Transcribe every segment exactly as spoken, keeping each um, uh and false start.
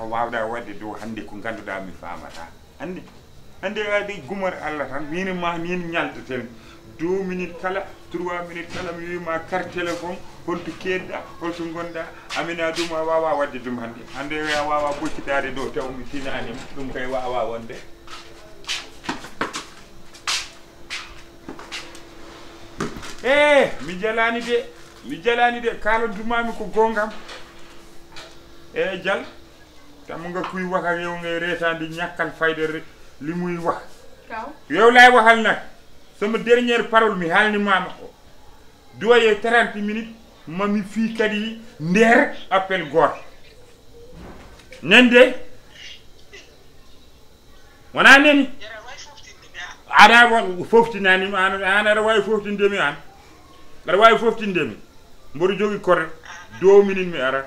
wawɗa wadde dow hannde ko ngannduɗaa mi faamata hannde hannde waɗi gumor Allah tan min ma min ñalɗeten deux minutes kala trois minutes kala mi wima carte téléphone holto keedɗa holto gonɗa amina ɗum a wawa wadde ɗum hannde hannde a wawa boccitade dow taw mi tinanima ɗum kay wawa wonde e mi jalani de mi jalani de kalodumami ko gongam e jal tam nga kuy wax ak yow ngay reetaan di ñàkkal fayda li muy wax yow laay waxal nag sama dernière parole mi haalni mama o doye trente minutes mami fii kadi nder appel goto nende wona neni aɗa foftinanima an an aɗa wawi foftindemi an aɗa wawi foftindemi mboɗo jogui kote deux minutes mi ara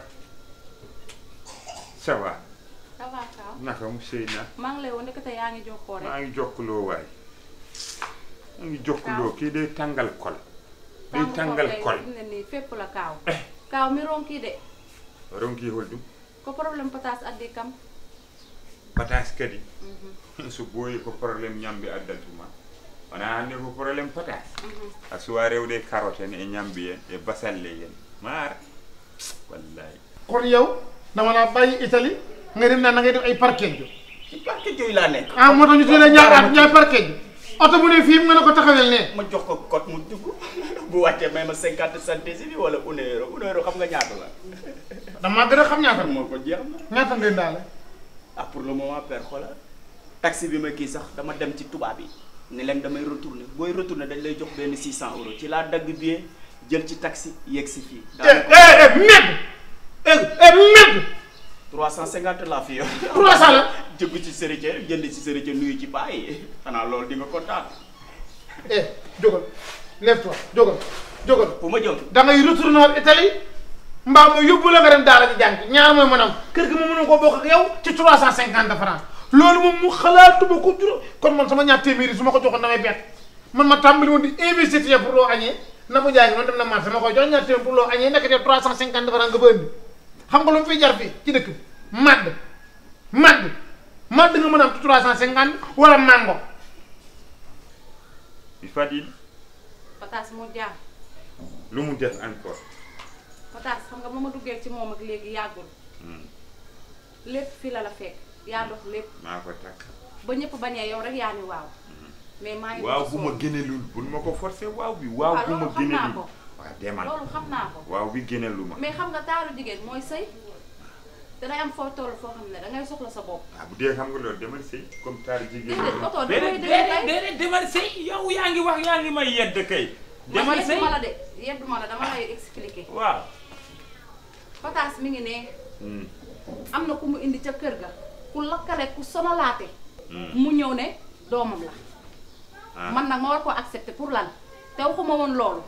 ça va ça va kaw naka mu Seyna maa ngi lay woon ndekete yaa ngi jokkoo rek maa ngi jokkaloo waay maa ngi jokkaloo kii day tàngal kol day tàngal kol ne nii fépp la kaaw kaaw mi ronki de ronki holdum ko problème Patass addi kam Patass kadi so booyi ko probléme ñambi addantuma wona hannde ko probléme Patass a suwa rewde carotte en e ñambi en e basalle en maar wallahi kon yow dama la bàyyi Italie nga dem naan na ngay def ay parquet ci parquet yooyu laa nekk. ah moo tax ñu tuddee ñaar at ñaar parquet oto bu ne fii nga ne ko taxawel ne ma jox ko code mu dugg bu wàccee may ma cinquante centesimi bi wala un euro un euro xam nga ñaata la. damaa gën a xam ñaata moo ko jeex na. ñaata ngeen daale. ah pour le moment père xoolal taxi bi ma kii sax dama dem ci tubaab yi ne leen damay retourner booy retourner dañ lay jox benn six cent euros ci laa dagg billet jël ci taxi yegg si fii. eh eh merde eh eh merde. trois cent cinquante la fi yow. trois cent la. jëggu ci sërite jënd ci sërite nuyu ci paa yi xanaa loolu di nga kontaan. eh jógal lève-toi jógal jógal. fu ma jëm. da ngay retourner waat Italie mbaa ma yóbbu la nga dem daara ji jàng ñaar mooy maanaam kër gi ma mënoon koo bokk ak yow ci trois cent cinquante francs loolu moom mu xalaatuma ko juróom kon man sama ñaar téeméeri su ma ko joxoon damay bett man ma tàmbali woon di investir pour loo añee na bu jaay noonu dem na marché ma koy jox ñaar téeméer pour loo añee nekk te trois cent cinquante francs nga ba indi xam nga lu mu fiy jar fii ci dëkk bi madd madd madd nga mën a am ci trois cent cinquante wala mango. il Fadil. Patass mu jaar. lu mu def encore. Patass xam nga ba ma duggee ci moom ak léegi yàggul. lépp fii la la fekk yaa dox lépp. maa ko takk. ba ñëpp bañee yow rek yaa ni waaw. mais maa ngi waaw bu ma génnelul bul ma ko forcé waaw bi waaw bu ma génnelul waaw demal loolu xam naa ko. waaw bi génnelu ma. mais xam nga taaru jigéen mooy sëy danay am foo toll foo xam ne dangay soxla sa bopp. waaw bu dee xam nga loolu demal sëy comme taaru jigéen. déedéet déedéet déedéet demal sëy yow yaa ngi wax yaa ngi may yedd kay. demal sëy man yedduma la de yedduma la dama lay expliquer. waaw. Patass mi ngi ne. am na ku mu indi ca kër ga ku lakkale ku sonalaate. mu ñëw ne doomam la. man nag ma war koo accepter pour lan te waxuma woon loolu.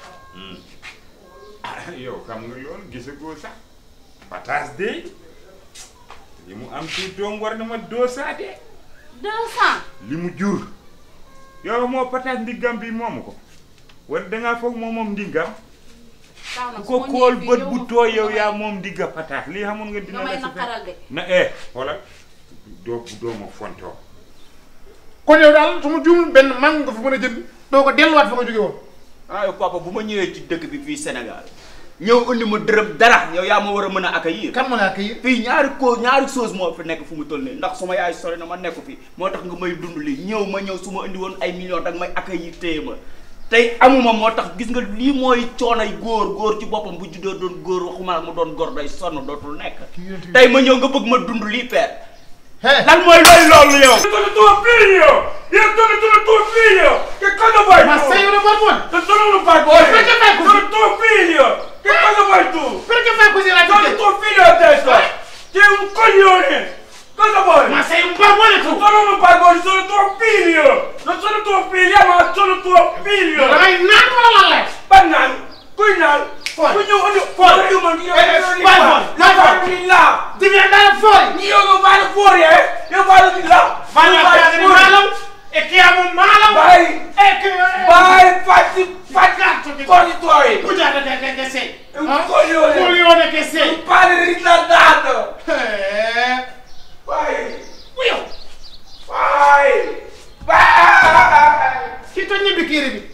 ah yow xam nga loolu gisagoo sax Patass de li mu am ci doom war na ma deux cent de. deux cent. li mu jur yow moo Patass ndiggam bi moomu ko wala dangaa foog moom moom ndiggam. ku ko kool bët bu tooy yow yaa moom ndigga Patass lii xamul nga dina la si na eh xoolal doo doo ma fontoo. kon yow daal su ma juumul benn mango nga fa mën a jënd doo ko delluwaat fa nga jóge woon. ah yow papa bu ma ñëwee ci dëkk bi fii Sénégal ñëw indi ma dërëm dara yow yaa ma war a mën a accueillir. kan ma la accueillir. fii ñaari ko ñaari chose moo fi nekk fu mu toll nii ndax suma yaay sori na ma nekk fi moo tax nga may dund lii ñëw ma ñëw su ma indi woon ay millions danga may accueillir téye ma tey amuma moo tax gis nga lii mooy coonay góor góor ci boppam bu juddoo doon góor waxuma mu doon góor day sonn dootul nekk. tey ma ñëw nga bëgg ma dund lii père. lan mooy loolu loolu yow. sono tuo figlio io sono sono tuo figlio che cosa vuoi. ma sei un barbone. sono un barbone. perché fai così. sono tuo figlio che cosa vuoi tu. perché fai così la gente. sono tuo figlio adesso. sei un coglione. cosa vuoi. ma sei un barbone tu. non sono un barbone sono tuo figlio. non sono tuo figlio ma sono tuo figlio. damay naan wala lan la. ban naan kuy naan. fuori fuori fuori io man io fuori di là devi andare fuori io non vado fuori eh io vado di là vai a casa di Malo e chiamo mala Vai. e che Vai, fatti, fatti con i tuoi. Guarda che che sei. Un coglione. Coglione che sei. Un padre ritardato. Eh. Vai. Io. Vai. Vai. Chi togli i bicchieri?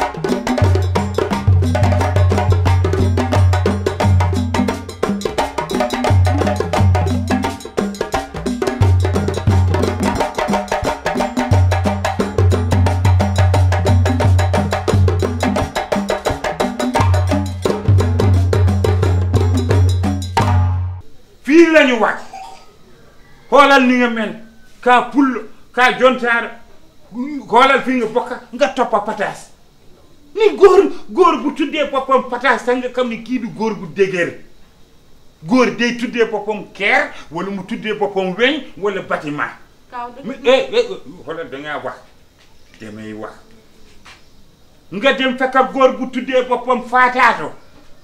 fii lañu wax xoolal ni nga mel ka pullo ka jontaar xoolal fii nga bokk nga toppa Patass ni góor góor bu tuddee boppam Patass sax nga xam ni kii du góor bu dëgër góor day tuddee boppam keer wala mu tuddee boppam weñ wala bâtiment mais eh eh xoolal dangaa wax damay wax nga dem fekk góor bu tuddee boppam faataato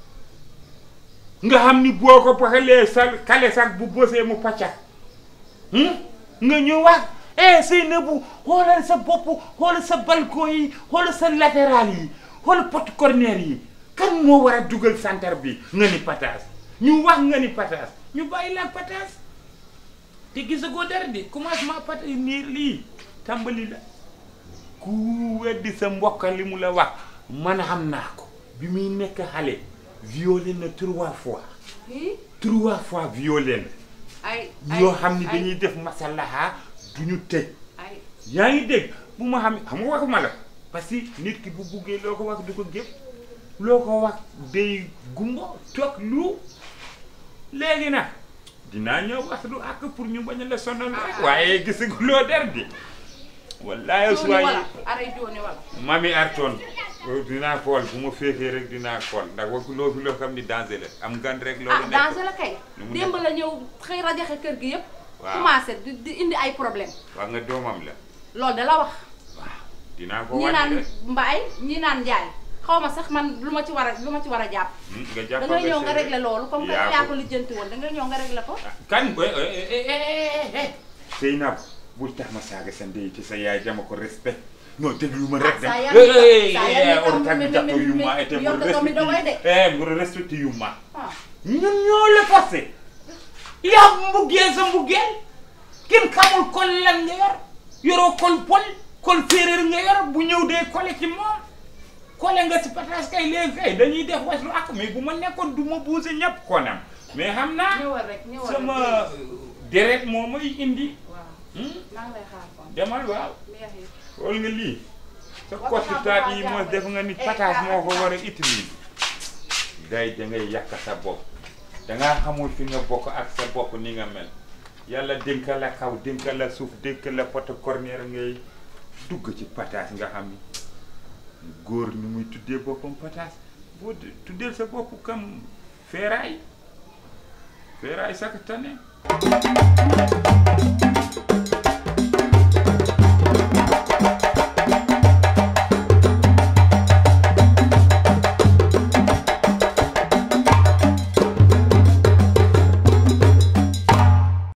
nga xam ni boo ko baxalee sa kale sax bu bosee mu pacca nga ñëw wax eh Seynabou xoolal sa bopp xoolal sa balcon yi xoolal sa latéral yi xoolal porte corner yi kan moo war a dugal centre bi nga ni Patass ñu wax nga ni Patass ñu bàyyi la Patass te gisagoo dara de commencement Patass nii lii tàmbali la ku weddi sa mbokk li mu la wax man xam naa ko bi muy nekk xale violé na trois fois trois fois violé na ay yoo xam ni dañuy def masalaha duñu tëj yaa ngi dégg bu ma xam xam nga waxuma la parce que nit ki bu buggee loo ko wax du ko gépp loo ko wax day gumbo toog lu léegi nag dinaa ñëw wax lu àkk pour ñu bañ a la sonal rek waaye gisagu loo der di wallaay suwaay aray jooni wala mami artoon dinaa xool bu ma féexee rek dinaa xool ndax wax loo fi loo xam ni danger la am gan rek loolu nekk danger la kay démb la ñëw xëy rajaxe kër gi yëpp commencé di indi ay problème wax nga doomam la loolu da la wax waaw dinaa ko ñi naan Mbaye ñi naan Ndiaye xaw ma sax man lu ma ci war a lu ma ci war a jàpp nga jàpp da ngay ñëw nga régler loolu comme que yaa ko lijjanti woon da ngay ñëw nga régler ko kan Seynabou bul tax ma saaga sa ndey te sa yaay dama ko respect non déglu ma rek de on tamit jàpp yumma et mu respecté mu respecté yumma ñun ñoo la forcé yaa mbugeel sa mbugeel kenn xamul kol lan nga yor yoroo kol pol kol séeréer nga yor bu ñëw dee kole ci moom kole nga si Patass kay léegi kay dañuy def waslu ak mais bu ma nekkoon du ma buuse ñëpp konam mais xam naa sama deret moo may indi demal waaw xool nga lii sa kotti taat yi moo def nga ni Patass moo ko war a utiliser day da ngay yàq sa bopp dangaa xamul fi nga bokk ak sa bopp ni nga mel yàlla dénka la kaw dénka la suuf dénka la porte corner ngay dugg ci Patass nga xam ni góor ñu muy tuddee boppam Patass boo tuddeel sa bopp kam feeraay feeraay sax tane